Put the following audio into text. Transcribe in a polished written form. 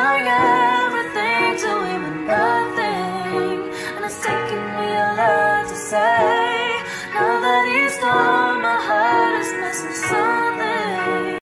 my everything to even nothing, and it's taking me a lot to say.